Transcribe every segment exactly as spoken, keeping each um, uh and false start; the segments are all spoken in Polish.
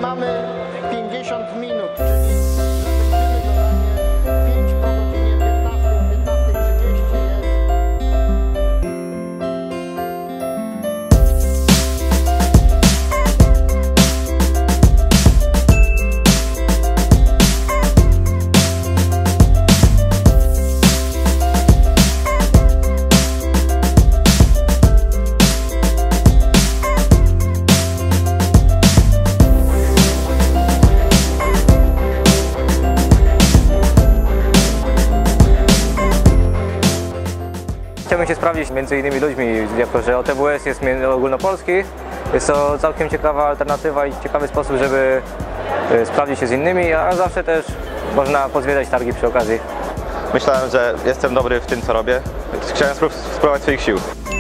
mamy pięćdziesiąt minut, czyli pięć po godzinie piętnastej, piętnastej trzydzieści jest. Chciałbym się sprawdzić między innymi ludźmi, jako że O T W S jest ogólnopolski. Jest to całkiem ciekawa alternatywa i ciekawy sposób, żeby sprawdzić się z innymi, a zawsze też można pozwiedzać targi przy okazji. Myślałem, że jestem dobry w tym, co robię. Chciałem spróbować swoich sił.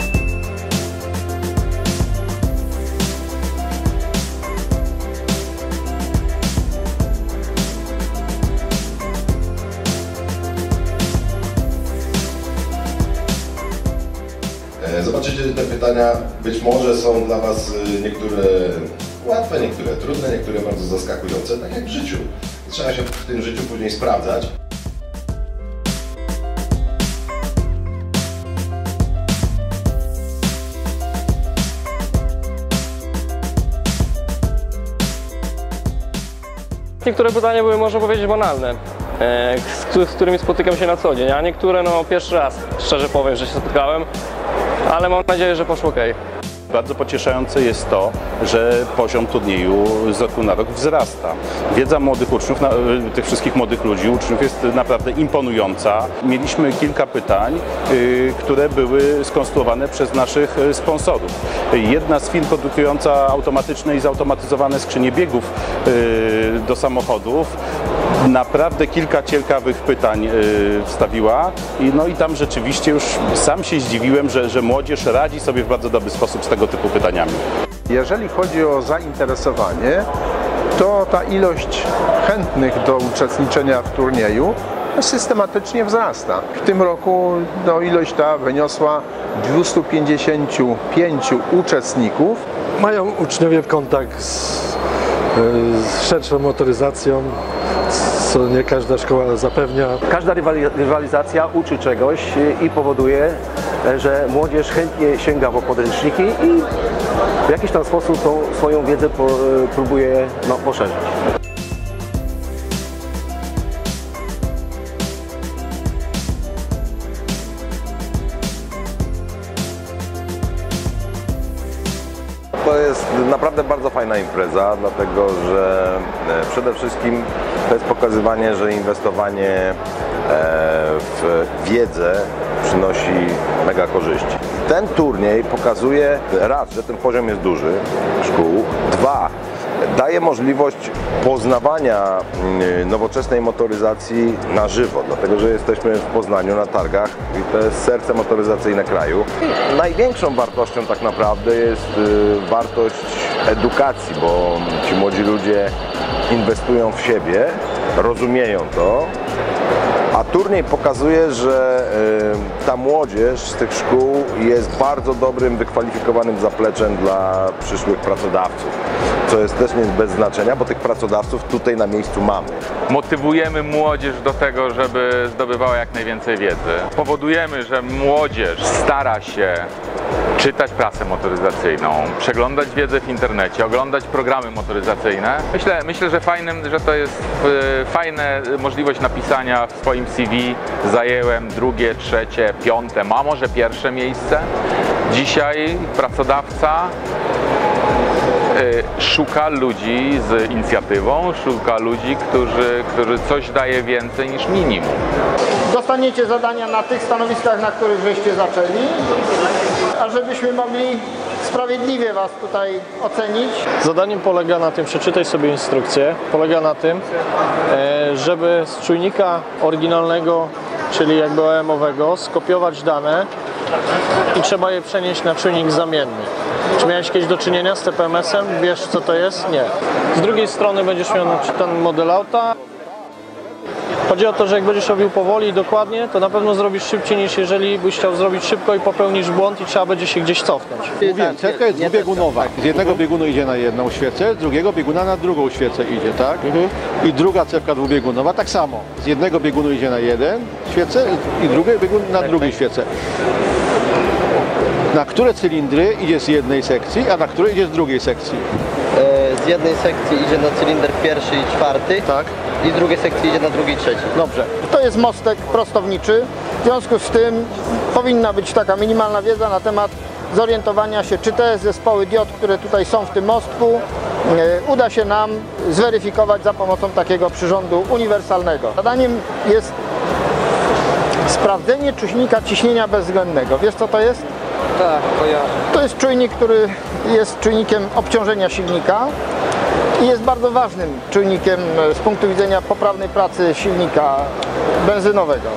Zobaczycie, te pytania być może są dla Was niektóre łatwe, niektóre trudne, niektóre bardzo zaskakujące, tak jak w życiu. Trzeba się w tym życiu później sprawdzać. Niektóre pytania były, można powiedzieć, banalne, z którymi spotykam się na co dzień, a niektóre no pierwszy raz, szczerze powiem, że się spotkałem, ale mam nadzieję, że poszło ok. Bardzo pocieszające jest to, że poziom turnieju z roku na rok wzrasta. Wiedza młodych uczniów, tych wszystkich młodych ludzi, uczniów jest naprawdę imponująca. Mieliśmy kilka pytań, które były skonstruowane przez naszych sponsorów. Jedna z firm produkująca automatyczne i zautomatyzowane skrzynie biegów do samochodów naprawdę kilka ciekawych pytań wstawiła i, no i tam rzeczywiście już sam się zdziwiłem, że, że młodzież radzi sobie w bardzo dobry sposób z tego typu pytaniami. Jeżeli chodzi o zainteresowanie, to ta ilość chętnych do uczestniczenia w turnieju systematycznie wzrasta. W tym roku no, ilość ta wyniosła dwieście pięćdziesiąt pięć uczestników. Mają uczniowie kontakt z, z szerszą motoryzacją, co nie każda szkoła zapewnia. Każda rywalizacja uczy czegoś i powoduje, że młodzież chętnie sięga po podręczniki i w jakiś tam sposób tą swoją wiedzę próbuje no, poszerzyć. To jest naprawdę bardzo fajna impreza, dlatego że przede wszystkim to jest pokazywanie, że inwestowanie w wiedzę przynosi mega korzyści. Ten turniej pokazuje raz, że ten poziom jest duży szkół, dwa, daje możliwość poznawania nowoczesnej motoryzacji na żywo, dlatego że jesteśmy w Poznaniu na targach i to jest serce motoryzacyjne kraju. I największą wartością tak naprawdę jest wartość edukacji, bo ci młodzi ludzie inwestują w siebie, rozumieją to, a turniej pokazuje, że ta młodzież z tych szkół jest bardzo dobrym, wykwalifikowanym zapleczem dla przyszłych pracodawców, co jest też nie bez znaczenia, bo tych pracodawców tutaj na miejscu mamy. Motywujemy młodzież do tego, żeby zdobywała jak najwięcej wiedzy. Powodujemy, że młodzież stara się czytać prasę motoryzacyjną, przeglądać wiedzę w internecie, oglądać programy motoryzacyjne. Myślę, myślę że, fajnym, że to jest fajna możliwość napisania w swoim C V. Zajęłem drugie, trzecie, piąte, a może pierwsze miejsce. Dzisiaj pracodawca szuka ludzi z inicjatywą, szuka ludzi, którzy, którzy coś daje więcej niż minimum. Dostaniecie zadania na tych stanowiskach, na których żeście zaczęli, a żebyśmy mogli sprawiedliwie Was tutaj ocenić. Zadaniem polega na tym, przeczytaj sobie instrukcję, polega na tym, żeby z czujnika oryginalnego, czyli jakby O M-owego, skopiować dane i trzeba je przenieść na czujnik zamienny. Czy miałeś kiedyś do czynienia z T P M S-em? Wiesz, co to jest? Nie. Z drugiej strony będziesz miał ten model auta. Chodzi o to, że jak będziesz robił powoli i dokładnie, to na pewno zrobisz szybciej niż jeżeli byś chciał zrobić szybko i popełnisz błąd i trzeba będzie się gdzieś cofnąć. Mówiłem, cewka jest dwubiegunowa. Z jednego biegunu idzie na jedną świecę, z drugiego bieguna na drugą świecę idzie, tak? I druga cewka dwubiegunowa tak samo. Z jednego biegunu idzie na jeden świecę i drugi biegun na drugiej świecę. Na które cylindry idzie z jednej sekcji, a na które idzie z drugiej sekcji? Z jednej sekcji idzie na cylinder pierwszy i czwarty, tak. I z drugiej sekcji idzie na drugi i trzeci. Dobrze. To jest mostek prostowniczy, w związku z tym powinna być taka minimalna wiedza na temat zorientowania się, czy te zespoły diod, które tutaj są w tym mostku, uda się nam zweryfikować za pomocą takiego przyrządu uniwersalnego. Zadaniem jest sprawdzenie czujnika ciśnienia bezwzględnego. Wiesz, co to jest? Tak, kojarzę. To jest czujnik, który jest czujnikiem obciążenia silnika i jest bardzo ważnym czujnikiem z punktu widzenia poprawnej pracy silnika benzynowego.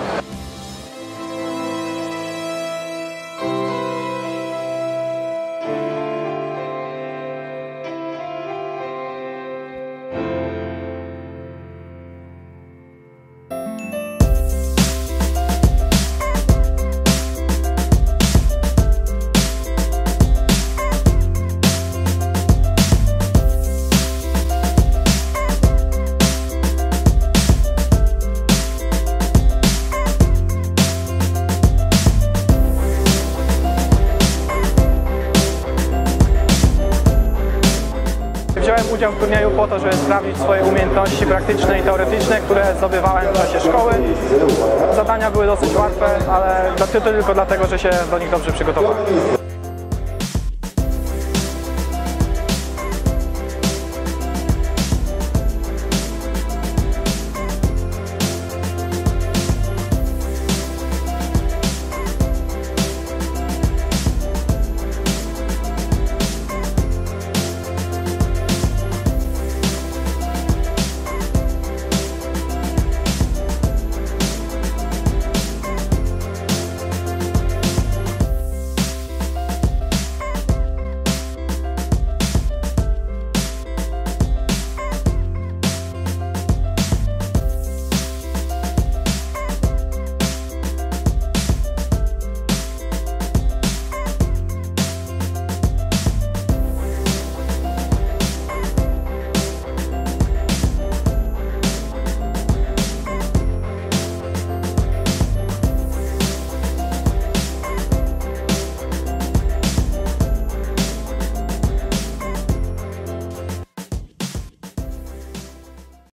Wziąłem udział w turnieju po to, żeby sprawdzić swoje umiejętności praktyczne i teoretyczne, które zdobywałem w czasie szkoły. Zadania były dosyć łatwe, ale to tylko dlatego, że się do nich dobrze przygotowałem.